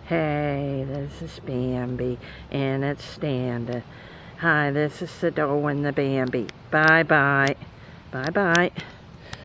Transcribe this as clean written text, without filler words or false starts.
Hey, this is Bambi, and it's standing. Hi, this is Sido and the Bambi. Bye-bye. Bye-bye.